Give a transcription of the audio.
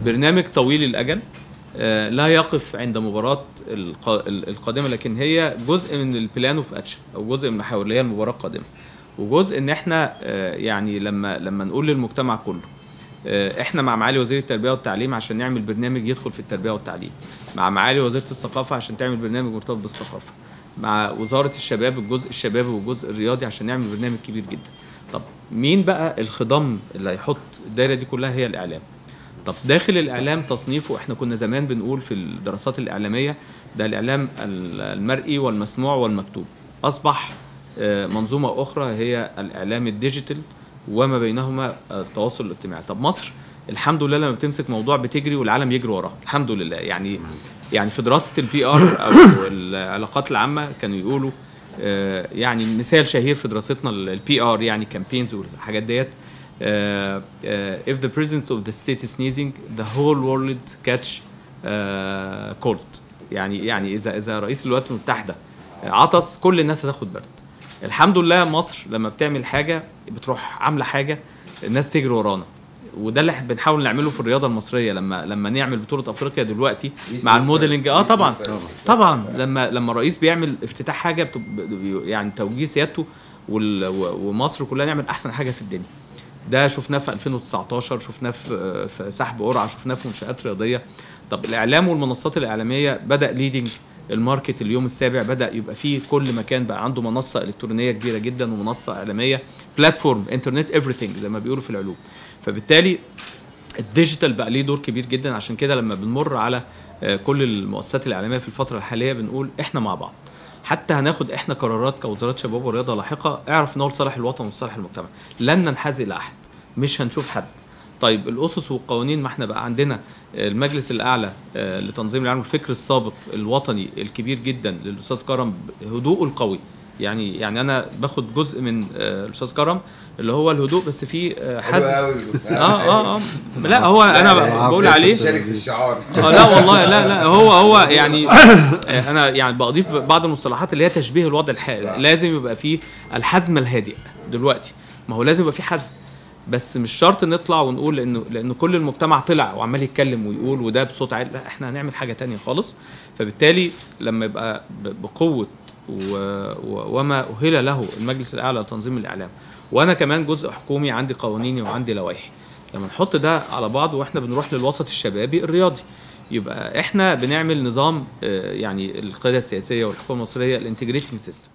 برنامج طويل الاجل لا يقف عند مباراة القادمة، لكن هي جزء من البلان اوف اكشن او جزء من المحاور اللي هي المباراة القادمة، وجزء ان احنا يعني لما نقول للمجتمع كله احنا مع معالي وزير التربية والتعليم عشان نعمل برنامج يدخل في التربية والتعليم، مع معالي وزيرة الثقافة عشان تعمل برنامج مرتبط بالثقافة، مع وزارة الشباب الجزء الشبابي والجزء الرياضي عشان نعمل برنامج كبير جدا. طب مين بقى الخضم اللي هيحط الدايرة دي كلها؟ هي الإعلام. طب داخل الإعلام تصنيفه، احنا كنا زمان بنقول في الدراسات الإعلامية ده الإعلام المرئي والمسموع والمكتوب، أصبح منظومة أخرى هي الإعلام الديجيتال وما بينهما التواصل الاجتماعي. طب مصر الحمد لله لما بتمسك موضوع بتجري والعالم يجري وراها الحمد لله. يعني في دراسة البي ار أو العلاقات العامة كانوا يقولوا يعني مثال شهير في دراستنا البي ار يعني كامبينز والحاجات ديت، if the president of the state is sneezing the whole world catch cold. يعني إذا رئيس الولايات المتحدة عطس كل الناس هتاخد برد. الحمد لله مصر لما بتعمل حاجة بتروح عاملة حاجة الناس تجري ورانا، وده اللي بنحاول نعمله في الرياضة المصرية. لما نعمل بطولة أفريقيا دلوقتي مع الموديلنج طبعا لما الرئيس بيعمل افتتاح حاجة يعني توجيه سيادته ومصر كلها نعمل أحسن حاجة في الدنيا. ده شفناه في 2019، شفناه في سحب قرعة، شفناه في منشآت رياضية. طب الإعلام والمنصات الإعلامية بدأ ليدنج الماركت اليوم السابع، بدأ يبقى فيه كل مكان بقى عنده منصة إلكترونية كبيرة جدا ومنصة إعلامية بلاتفورم انترنت everything زي ما بيقولوا في العلوم. فبالتالي الديجيتال بقى ليه دور كبير جدا. عشان كده لما بنمر على كل المؤسسات الإعلامية في الفترة الحالية بنقول احنا مع بعض، حتى هناخد احنا قرارات كوزارات شباب ورياضة لاحقة اعرف نقول صالح الوطن وصالح المجتمع، لن ننحاز إلى أحد، مش هنشوف حد. طيب الأسس والقوانين، ما احنا بقى عندنا المجلس الأعلى لتنظيم العالم، الفكر السابق الوطني الكبير جدا للأستاذ كرم، هدوءه القوي. يعني أنا باخد جزء من الأستاذ كرم اللي هو الهدوء، بس فيه حزم. لا هو أنا بقول عليه شارك في الشعار. لا والله لا هو يعني أنا يعني بضيف بعض المصطلحات اللي هي تشبيه الوضع الحالي. لازم يبقى فيه الحزم الهادئ دلوقتي، ما هو لازم يبقى فيه حزم، بس مش شرط نطلع ونقول لأنه كل المجتمع طلع وعمال يتكلم ويقول وده بصوت عالي. لا احنا هنعمل حاجة تانية خالص. فبالتالي لما يبقى بقوة وما أهل له المجلس الأعلى لتنظيم الإعلام، وأنا كمان جزء حكومي عندي قوانيني وعندي لوائحي، لما نحط ده على بعض واحنا بنروح للوسط الشبابي الرياضي، يبقى احنا بنعمل نظام يعني القيادة السياسية والحكومة المصرية الانتجريتنج سيستم.